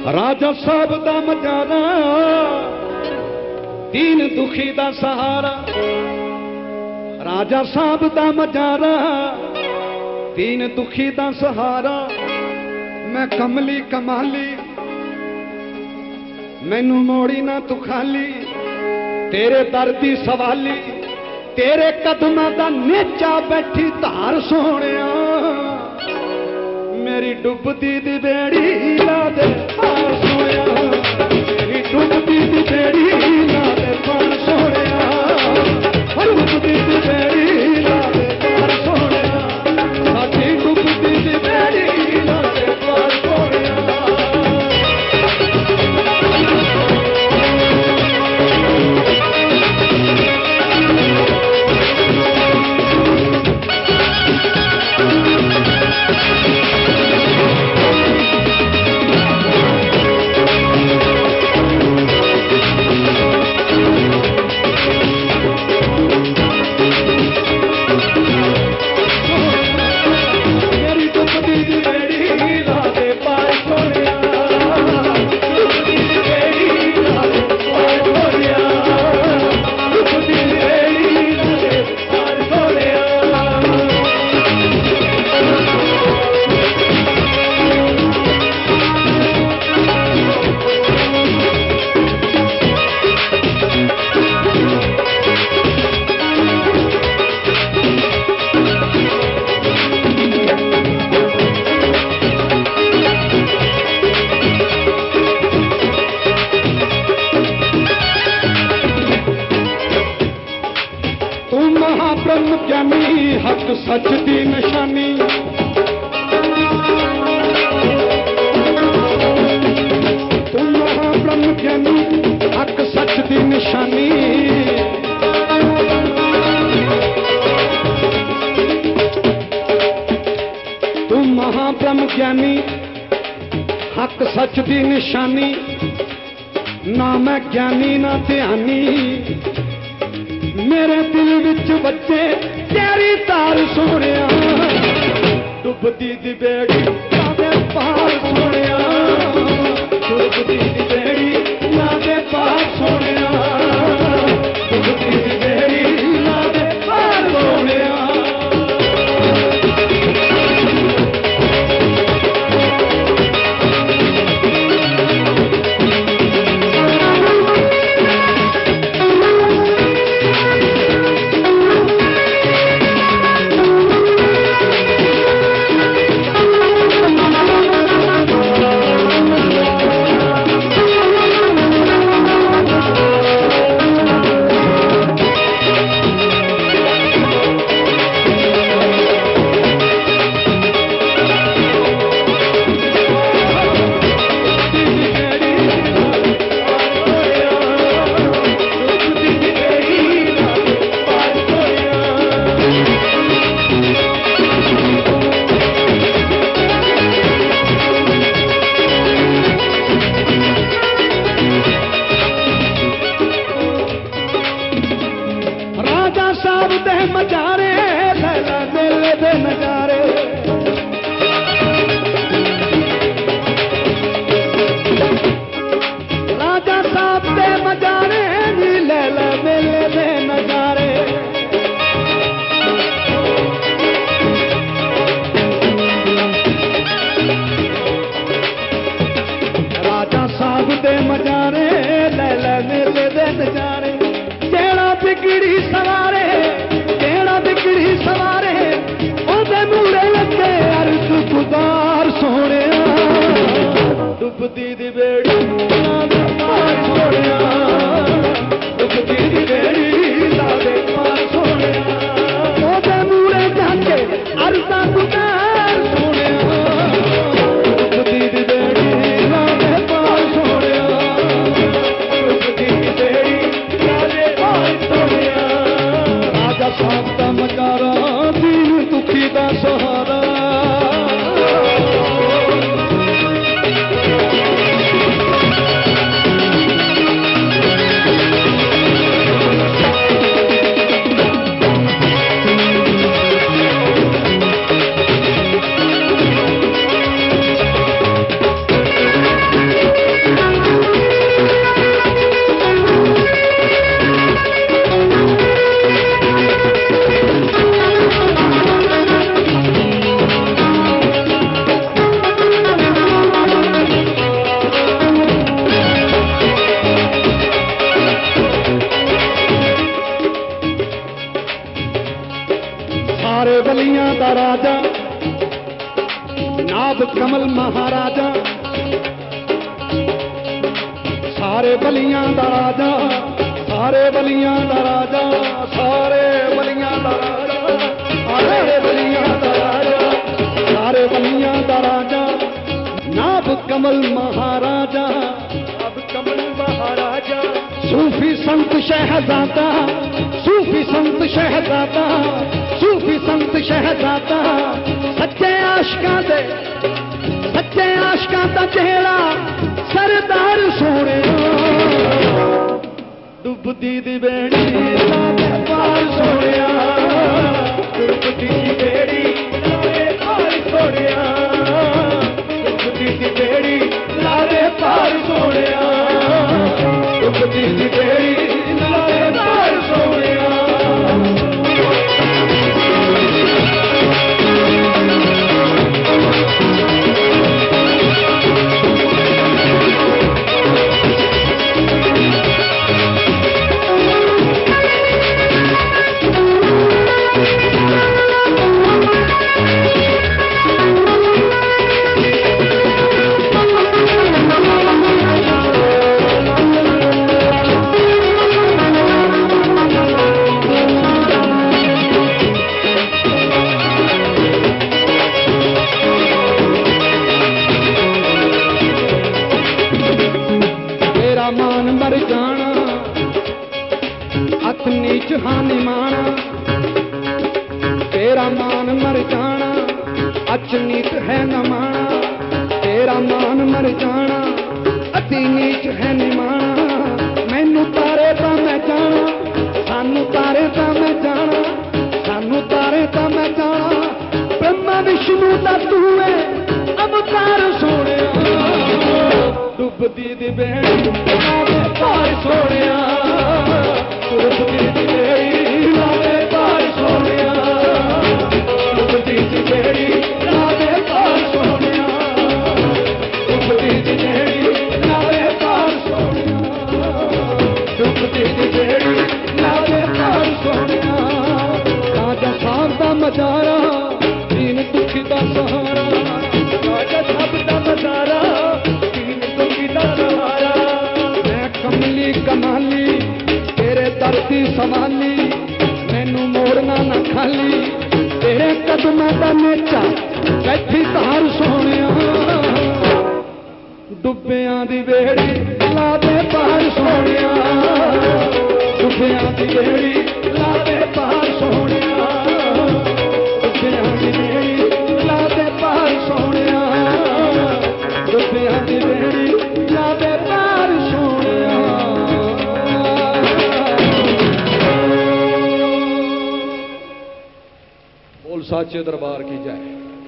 राजा साहब दा मजारा दीन दुखी दा सहारा। राजा साहब दा मजारा दीन दुखी दा सहारा। मैं कमली कमाली मैनू मोड़ी ना तू खाली। तेरे दर दी सवाली तेरे कदमां दा नेचा बैठी धार सोहणिया। मेरी डुबदी दी बेड़ी ला दे पार सोहणिया। मेरी डुबदी दी बेड़ी ला दे पार सोहणिया। डुबदी दी बेड़ी ला दे पार सोहणिया। साडी डुबदी दी बेड़ी ला दे पार सोहणिया। हक सच दी निशानी। तू महाब्रह्म ज्ञानी हक सच दी निशानी। तू महाब्रह्म ज्ञानी हक सच दी निशानी। ना मैं ज्ञानी ना ध्यानी। मेरे दिल विच बच्चे तेरी तार सोहणिया। डुबदी दी बेड़ी ला दे पार सोहणिया। डुबदी दी बेड़ी ला दे पार सोहणिया। डुबदी दी बेड़ी ला दे पार सोहणिया। मजारे लैला मेले दे नजारे। राजा साहब दे मजारे नी लैला मेले दे नजारे। राजा साहब दे मजारे लैला मेले दे नजारे। जेड़ा बिगड़ी सवारे बिगड़ी सवारे ओदे मूड़े लगे अर्ज गुजार सोहणिया। डुबदी दी बेड़ी ला दे पार सोहणिया। डुबदी दी बेड़ी ला दे पार सोहणिया। ओदे मूड़े लगे अर्ज गुजार सोहणिया। डुबदी दी बेड़ी ला दे पार सोहणिया। डुबदी दी बेड़ी ला दे पार सोहणिया। राजा साहब दा मजारा दीन दुखी दा सहारा। कमल महाराजा सारे बलियां दा राजा सारे बलियां दा राजा सारे बलियां दा राजा सारे बलियां दा राजा सारे बलियां दा राजा नाभ कमल महाराजा नाभ कमल महाराजा सूफी संत शहजादा सूफी संत शहजादा सूफी संत शहजादा सच्चे आशिकां दा चेहरा सरदार सोने डुबदी दी बेड़ी लावे पार सोने डुबदी दी बेड़ी लावे पार सोने डुबदी दी बेड़ी लावे पार सोने डुबदी दी बेड़ी लावे पार सोने नीच हानि माना तेरा मान मर जाना अच नीच है न माना तेरा मान मर जाना अति नीच है न माना मैनू तारे ता मैं जाना सानू तारे ता मैं जाना सानू तारे ता मैं जाना ब्रह्मा विष्णु दा तू है अवतार सोने डुबदी दी बेड़ी लावे पार सोने डुबदी दी बेड़ी लावे पार सोने डुबदी दी बेड़ी लावे पार सोने डुबदी दी बेड़ी लावे पार सोने डुबदी दी बेड़ी लावे पार सोने राजा साहब दा मजारा दीन दुखी दा सहारा राजा साहब दा मजारा दीन दुखी दा सहारा मैं कमली कमाली तेरे दर्दी संभाली मैनू मोड़ना ना खाली तेरे कदमां दा नेचा बैठी तार सोने डुब्बियां दी बेड़ी ला दे पार सोने डुब्बियां दी बेड़ी ला दे पार सोने डुब्बियां दी बेड़ी ला दे पार सोने डुब्बियां दी बेड़ी ला दे पार सोने साचे दरबार की जाए।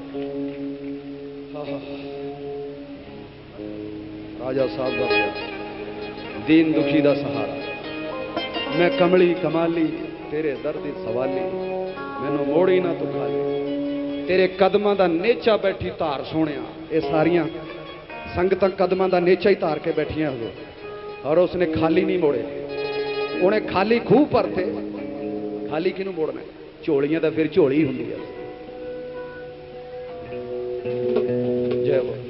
राजा साहब का दीन दुखी का सहारा मैं कमली कमाली तेरे दर्दी सवाली मैनू मोड़ी ना तू खाली तेरे कदमां दा नेचा बैठी धार सोनिया। ये सारियां संगत कदमां दा नेचा ही धार के बैठियां हो और उसने खाली नहीं मोड़े उन्हें खाली खूह भरते खाली किनू मोड़ना झोलियां तो फिर झोली हुंदी है। जय बोल।